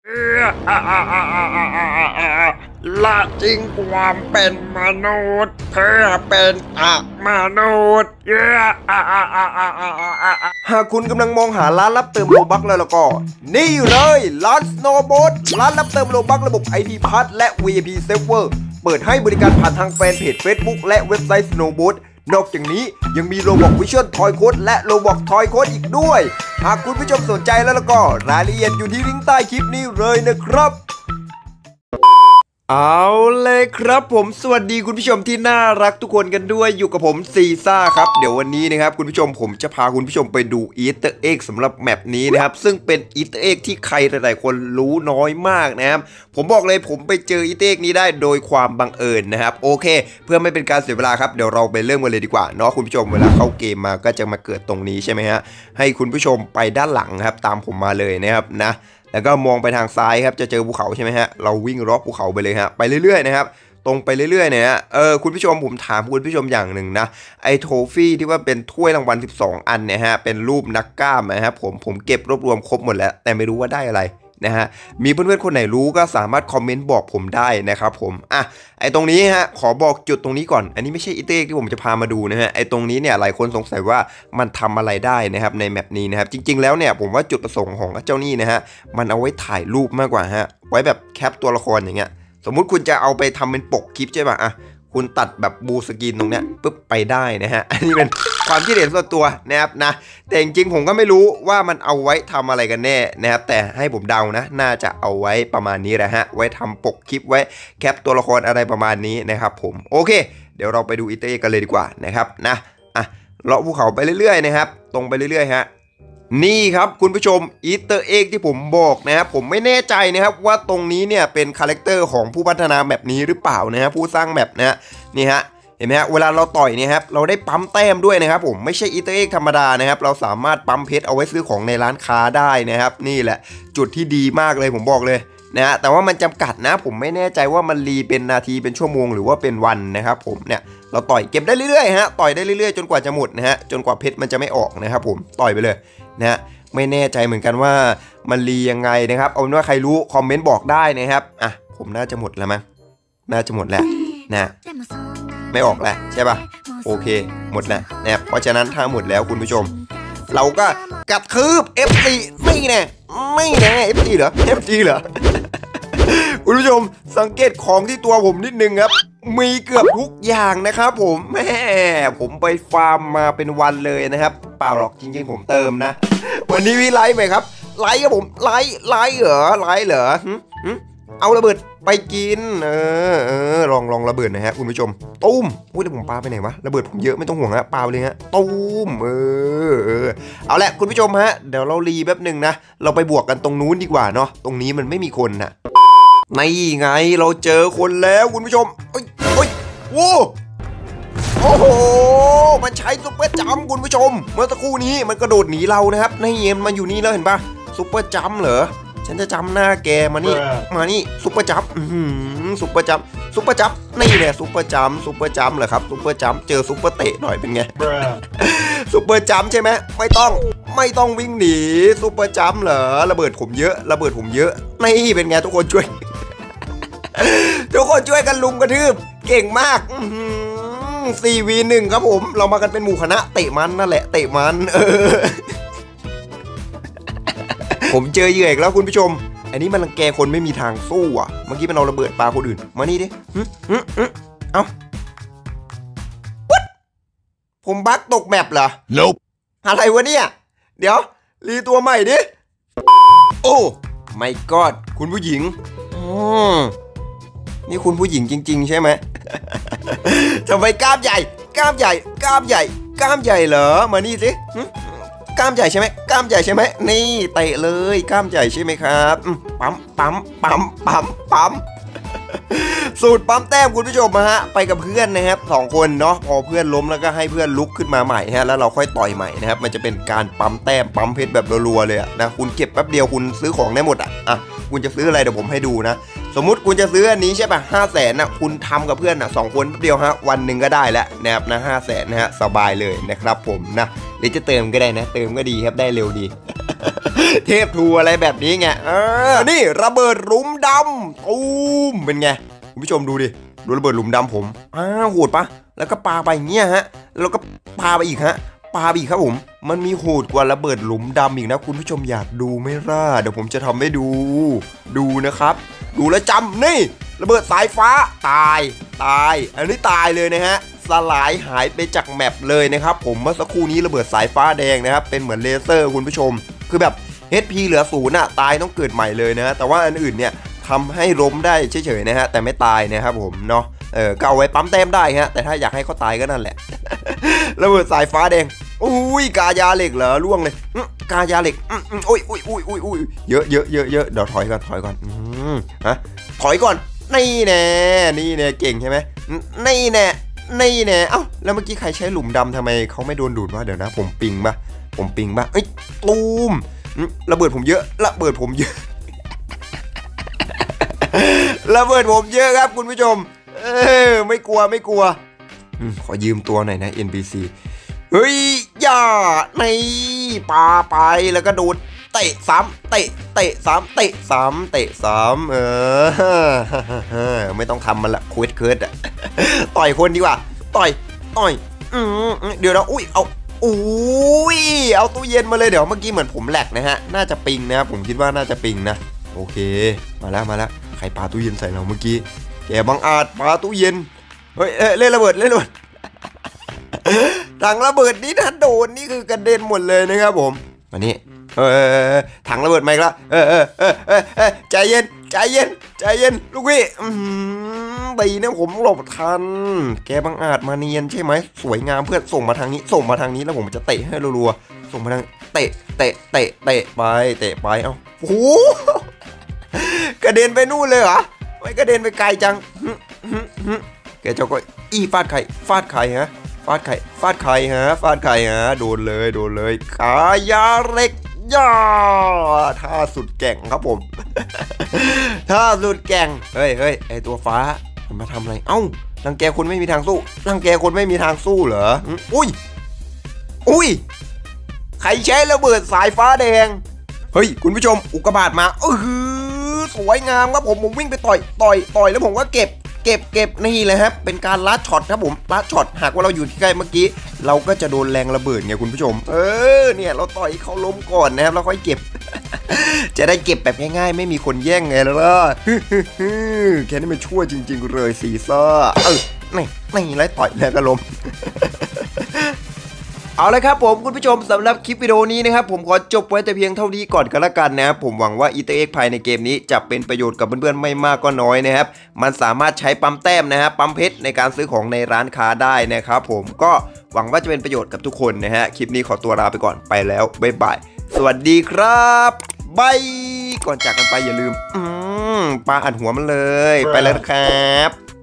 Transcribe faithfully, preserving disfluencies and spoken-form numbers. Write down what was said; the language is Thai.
ละทิ้งความเป็นมนุษย์เพื่อเป็นอะมนุษย์หากคุณกำลังมองหาร้านรับเติมโลบัคแล้วแล้วก็นี่เลยร้านสโนว์โบ๊ทร้านรับเติมโลบัคระบบ ไอ พี Pass และ วี ไอ พี Server เปิดให้บริการผ่านทางแฟนเพจ Facebook และเว็บไซต์ Snowboat นอกจากนี้ยังมี Roblox Vision Toy Code และ Roblox Toy Code อีกด้วย หากคุณผู้ชมสนใจแล้วแล้วก็รายละเอียดอยู่ที่ลิงก์ใต้คลิปนี้เลยนะครับเอาเลยครับผมสวัสดีคุณผู้ชมที่น่ารักทุกคนกันด้วยอยู่กับผมซีซ่าครับเดี๋ยววันนี้นะครับคุณผู้ชมผมจะพาคุณผู้ชมไปดูอีสเตอร์เอ็กสำหรับแมปนี้นะครับซึ่งเป็นอีสเตอร์เอ็กที่ใครหลายๆคนรู้น้อยมากนะครับผมบอกเลยผมไปเจออีสเตอร์เอ็กนี้ได้โดยความบังเอิญนะครับโอเคเพื่อไม่เป็นการเสียเวลาครับเดี๋ยวเราไปเริ่มกันเลยดีกว่าเนาะคุณผู้ชมเวลาเข้าเกมมาก็จะมาเกิดตรงนี้ใช่ไหมฮะให้คุณผู้ชมไปด้านหลังครับตามผมมาเลยนะครับนะแล้วก็มองไปทางซ้ายครับจะเจอภูเขาใช่ไหมฮะเราวิ่งรอบภูเขาไปเลยฮะไปเรื่อยๆนะครับตรงไปเรื่อยๆเนี่ยเออคุณผู้ชมผมถามคุณผู้ชมอย่างหนึ่งนะไอ้โทฟี่ที่ว่าเป็นถ้วยรางวัลสิบสองอันเนี่ยฮะเป็นรูปนักกล้ามนะครับผมผมเก็บรวบรวมครบหมดแล้วแต่ไม่รู้ว่าได้อะไรนะฮะมีเพื่อนๆคนไหนรู้ก็สามารถคอมเมนต์บอกผมได้นะครับผมอ่ะไอ้ตรงนี้ฮะขอบอกจุดตรงนี้ก่อนอันนี้ไม่ใช่อีเต้ที่ผมจะพามาดูนะฮะไอ้ตรงนี้เนี่ยหลายคนสงสัยว่ามันทำอะไรได้นะครับในแมปนี้นะครับจริงๆแล้วเนี่ยผมว่าจุดประสงค์ของเจ้านี่นะฮะมันเอาไว้ถ่ายรูปมากกว่าฮะไว้แบบแคปตัวละครอย่างเงี้ยสมมุติคุณจะเอาไปทำเป็นปกคลิปใช่ป่ะอ่ะคุณตัดแบบบูสกินตรงเนี้ยปุ๊บไปได้นะฮะอันนี้เป็นความคิดเห็นส่วนตัวนะครับนะแต่จริงๆผมก็ไม่รู้ว่ามันเอาไว้ทำอะไรกันแน่นะครับแต่ให้ผมเดานะน่าจะเอาไว้ประมาณนี้แหละฮะไว้ทำปกคลิปไว้แคปตัวละครอะไรประมาณนี้นะครับผมโอเคเดี๋ยวเราไปดูอีเต้กันเลยดีกว่านะครับนะอ่ะเลาะภูเขาไปเรื่อยๆนะครับตรงไปเรื่อยๆฮะนี่ครับคุณผู้ชมอีสเตอร์เอ็กที่ผมบอกนะครับผมไม่แน่ใจนะครับว่าตรงนี้เนี่ยเป็นคาแรคเตอร์ของผู้พัฒนาแมปนี้หรือเปล่านะฮะผู้สร้างแมปนะฮะนี่ฮะเห็นไหมฮะเวลาเราต่อยเนี่ยครับเราได้ปั๊มแต้มด้วยนะครับผมไม่ใช่อีสเตอร์เอ็กธรรมดานะครับเราสามารถปั๊มเพชรเอาไว้ซื้อของในร้านค้าได้นะครับนี่แหละจุดที่ดีมากเลยผมบอกเลยนะฮะแต่ว่ามันจำกัดนะผมไม่แน่ใจว่ามันรีเป็นนาทีเป็นชั่วโมงหรือว่าเป็นวันนะครับผมเนี่ยเราต่อยเก็บได้เรื่อยๆฮะต่อยได้เรื่อยๆจนกว่าจะหมดนะฮะจนกว่าเพชรมันจะไม่ออกนะครับผมต่อยไปเลยนะฮะไม่แน่ใจเหมือนกันว่ามันรียังไงนะครับเอาเป็นว่าใครรู้คอมเมนต์บอกได้นะครับอ่ะผมน่าจะหมดแล้วมั้งน่าจะหมดแล้วนะไม่ออกแล้วใช่ป่ะโอเคหมดแล้วนะครับเพราะฉะนั้นถ้าหมดแล้วคุณผู้ชมเราก็กระทืบ เอฟ ซี ไม่แน่ไม่แน่ เอฟ ซี เหรอ เอฟ ซี เหรอ คุณผู้ชมสังเกตของที่ตัวผมนิดนึงครับมีเกือบทุกอย่างนะครับผมแม่ผมไปฟาร์มมาเป็นวันเลยนะครับเปล่าหรอกจริงๆผมเติมนะวันนี้มีไลฟ์ไหมครับไลฟ์ครับผมไลฟ์ไลฟ์เหรอไลฟ์เหรอเอาระเบิดไปกินเออเออลองลองระเบิดนะฮะคุณผู้ชมตุ้มอุ้ยเดี๋ยวผมปาไปไหนวะระเบิดผมเยอะไม่ต้องห่วงฮะปาไปเลยฮะตุ้มเออเออเอาละคุณผู้ชมฮะเดี๋ยวเรารีแป๊บหนึ่งนะเราไปบวกกันตรงนู้นดีกว่าเนาะตรงนี้มันไม่มีคนนะนี่ไงเราเจอคนแล้วคุณผู้ชมเอ้ยเอ้ยโว้โอ้โหมันใช้ซุปเปอร์จัมป์คุณผู้ชมเมื่อสักครู่นี้มันกระโดดหนีเรานะครับในเย็นมันอยู่นี่แล้วเห็นปะซุปเปอร์จัมป์เหรอฉันจะจำหน้าแกมานี่มานี่ซุปเปอร์จัมป์ซุปเปอร์จัมป์ซุปเปอร์จัมป์นี่แหละซุปเปอร์จัมป์ซุปเปอร์จัมป์เหรอครับซุปเปอร์จัมป์เจอซุปเปอร์เตะหน่อยเป็นไงซุปเปอร์จัมป์ใช่ไหมไม่ต้องไม่ต้องวิ่งหนีซุปเปอร์จัมป์เหรอระเบิดผมเยอะระเบิดผมเยอะนี่เป็นไงทุกคนช่วยทุกคนช่วยกันลุมกระทืบเก่งมากสี่วีหนึ่งครับผมเรามากันเป็นหมู่คณะเตะมันนั่นแหละเตะมันเออผมเจอเหยื่ออีกแล้วคุณผู้ชมอันนี้มันรังแกคนไม่มีทางสู้อ่ะเมื่อกี้มันเอาระเบิดปาคนอื่นมานี่ดิเอ้าวัดผมบั๊กตกแมปเหรอ Nope อะไรวะเนี่ยเดี๋ยวรีตัวใหม่ดิโอ้ไม่กอดคุณผู้หญิงนี่คุณผู้หญิงจริงๆใช่ไหมทำไมกล้ามใหญ่กล้ามใหญ่กล้ามใหญ่กล้ามใหญ่เหรอมานี่สิกล้ามใหญ่ใช่ไหมกล้ามใหญ่ใช่ไหมนี่เตะเลยกล้ามใหญ่ใช่ไหมครับปั๊มปั๊มปั๊มปั๊มปั๊มสูตรปั๊มแต้มคุณผู้ชมฮะไปกับเพื่อนนะครับสองคนเนาะพอเพื่อนล้มแล้วก็ให้เพื่อนลุกขึ้นมาใหม่ฮะแล้วเราค่อยต่อยใหม่นะครับมันจะเป็นการปั๊มแต้มปั๊มเพชรแบบรัวๆเลยนะคุณเก็บแป๊บเดียวคุณซื้อของได้หมดอ่ะอ่ะคุณจะซื้ออะไรเดี๋ยวผมให้ดูนะสมมุติคุณจะซื้ออันนี้ใช่ป่ะห้าแสนนะคุณทำกับเพื่อนนะสองคนแป๊บเดียวฮะวันหนึ่งก็ได้แล้วนะครับนะห้าแสนนะฮะสบายเลยนะครับผมนะหรือจะเติมก็ได้นะเติมก็ดีครับได้เร็วดีเทพทูอะไรแบบนี้ไงเออนี่ระเบิดหลุมดำตูมเป็นไงคุณผู้ชมดูดิดูระเบิดหลุมดำผมอ้าวโหดปะแล้วก็ปาไปอย่างเงี้ยฮะแล้วก็ปาไปอีกฮะปาไปอีกครับผมมันมีโหดกว่าระเบิดหลุมดำอีกนะคุณผู้ชมอยากดูไหมล่ะเดี๋ยวผมจะทำให้ดูดูนะครับดูแลวจำนี่ระเบิดสายฟ้าตายตายอันนี้ตายเลยนะฮะสลายหายไปจากแมปเลยนะครับผมเมื่อสักครู่นี้ระเบิดสายฟ้าแดงนะครับเป็นเหมือนเลเซอร์คุณผู้ชมคือแบบ เอช พี เหลือศูนย์อะตายต้องเกิดใหม่เลยนะแต่ว่าอันอื่นเนี่ยทำให้ล้มได้เฉยๆนะฮะแต่ไม่ตายนะครับผมเนาะเออก็เอาไว้ปั๊มแต้มได้ฮะแต่ถ้าอยากให้เขาตายก็นั่นแหละ ระเบิดสายฟ้าแดงอุ้ยกายาเหล็กเหรอล่วงเลยกายาเหล็กอุ้ยอุ้ยอุ้ยอุ้ยอุ้ยเยอะเยอะเยอะเยอะเดี๋ยวถอยก่อนถอยก่อนฮะถอยก่อนนี่แน่นี่แน่เก่งใช่ไหมนี่แน่นี่แน่เอ้าแล้วเมื่อกี้ใครใช้หลุมดำทำไมเขาไม่โดนดูดวะเดี๋ยวนะผมปิงปะผมปิงปะเอ้ยตูมระเบิดผมเยอะระเบิดผมเยอะ ระเบิดผมเยอะครับคุณผู้ชมเออไม่กลัวไม่กลัวขอยืมตัวหน่อยนะ เอ็น พี ซี เฮ้ยอย่าในปาไปแล้วก็โดนเตะซ้ำเตะเตะซ้ำเตะซ้ำเตะซ้ำเออไม่ต้องทำมันละโคตรเคิร์ดอะต่อยคนดีกว่าต่อยต่อยอืมเดี๋ยวนะอุ้ยเอาอุ้ยเอาตู้เย็นมาเลยเดี๋ยวเมื่อกี้เหมือนผมแหลกนะฮะน่าจะปิงนะครับผมคิดว่าน่าจะปิงนะโอเคมาแล้วมาแล้วใครปาตู้เย็นใส่เราเมื่อกี้แกบังอาจปาตู้เย็นเฮ้ยเล่นระเบิดเล่นระเบิดถังระเบิดนี้ถ้าโดนนี่คือกระเด็นหมดเลยนะครับผมมานี่เออถังระเบิดไหมครับเออเออเออเออใจเย็นใจเย็นใจเย็นลูกพี่ตีเนี่ยผมหลบทันแกบังอาจมาเนียนใช่ไหมสวยงามเพื่อนส่งมาทางนี้ส่งมาทางนี้แล้วผมจะเตะให้รัวๆส่งมาทางเตะเตะเตะเตะไปเตะไปเอ้าโอ้กระเด็นไปนู่นเลยเหรอไม่กระเด็นไปไกลจังแกเจ้าก็อีฟาดไข่ฟาดไข่ฮะฟาดไข่ฟาดไข่ฮะฟาดไข่ฮะโดนเลยโดนเลยขายาเล็กย่าท่าสุดแก่งครับผมท่าสุดแก่งเฮ้ยเฮ้ยไอตัวฟ้ามันมาทำอะไรเอ้ารังแกคนไม่มีทางสู้รังแกคนไม่มีทางสู้เหรออุ้ยอุ้ยใครใช้ระเบิดสายฟ้าแดงเฮ้ยคุณผู้ชมอุกกาบาตมาเออสวยงามครับผมผมวิ่งไปต่อยต่อยต่อยแล้วผมก็เก็บเก็บเก็บนี่เลยครับเป็นการลัดช็อตครับผมลัดช็อตหากว่าเราอยู่ที่ใกล้เมื่อกี้เราก็จะโดนแรงระเบิดไงคุณผู้ชมเออเนี่ยเราต่อยเขาล้มก่อนนะครับแล้วค่อยเก็บ จะได้เก็บแบบง่ายๆไม่มีคนแย่งไงแล้วล่ะ แค่นี้มันชั่วจริงๆเลยซีซ่าเออนี่นี่ไล่ต่อยแล้วก็ล้ม เอาละครับผมคุณผู้ชมสำหรับคลิปวิดีโอนี้นะครับผมขอจบไว้แต่เพียงเท่านี้ก่อนกันละกันนะครับผมหวังว่าอีเตอร์เอ็กภายในเกมนี้จะเป็นประโยชน์กับเพื่อนๆไม่มากก็น้อยนะครับมันสามารถใช้ปั๊มแต้มนะครับปั๊มเพชรในการซื้อของในร้านค้าได้นะครับผมก็หวังว่าจะเป็นประโยชน์กับทุกคนนะฮะคลิปนี้ขอตัวลาไปก่อนไปแล้วบ๊ายบายสวัสดีครับบายก่อนจากกันไปอย่าลืมอืมปาอัดหัวมันเลยไปแล้วครับ